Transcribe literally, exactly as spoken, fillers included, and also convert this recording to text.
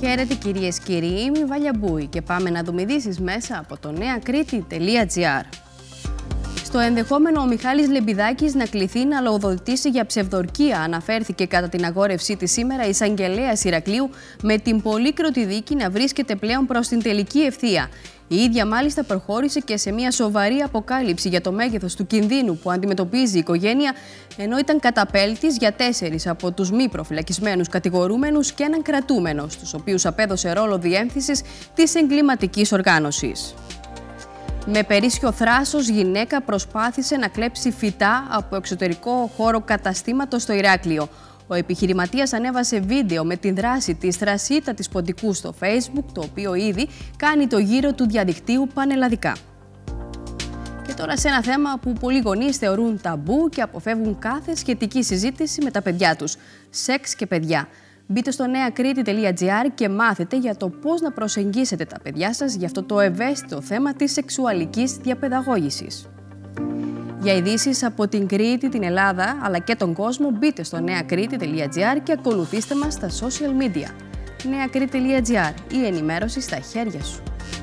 Χαίρετε κυρίες και κύριοι, είμαι η Βάλια Μπούη και πάμε να δούμε ειδήσεις μέσα από το νεακρήτη τελεία τζι άρ. Στο ενδεχόμενο ο Μιχάλης Λεμπιδάκης να κληθεί να λογοδοτήσει για ψευδορκία αναφέρθηκε κατά την αγόρευσή της σήμερα η εισαγγελέας Ηρακλείου, με την πολύκροτη δίκη να βρίσκεται πλέον προς την τελική ευθεία. Η ίδια μάλιστα προχώρησε και σε μια σοβαρή αποκάλυψη για το μέγεθος του κινδύνου που αντιμετωπίζει η οικογένεια, ενώ ήταν καταπέλτης για τέσσερις από τους μη προφυλακισμένους κατηγορούμενους και έναν κρατούμενο, στους οποίους απέδωσε ρόλο διεύθυνσης της εγκληματικής οργάνωσης. Με περίσσιο θράσος, γυναίκα προσπάθησε να κλέψει φυτά από εξωτερικό χώρο καταστήματος στο Ηράκλειο. Ο επιχειρηματίας ανέβασε βίντεο με την δράση της θρασίτατης ποντικού στο Facebook, το οποίο ήδη κάνει το γύρο του διαδικτύου πανελλαδικά. Και τώρα σε ένα θέμα που πολλοί γονείς θεωρούν ταμπού και αποφεύγουν κάθε σχετική συζήτηση με τα παιδιά τους. Σεξ και παιδιά. Μπείτε στο νεακρήτη τελεία τζι άρ και μάθετε για το πώς να προσεγγίσετε τα παιδιά σας για αυτό το ευαίσθητο θέμα της σεξουαλικής διαπαιδαγώγησης. Για ειδήσεις από την Κρήτη, την Ελλάδα αλλά και τον κόσμο, μπείτε στο νεακρήτη τελεία τζι άρ και ακολουθήστε μας στα social media. νεακρήτη τελεία τζι άρ, η ενημέρωση στα χέρια σου.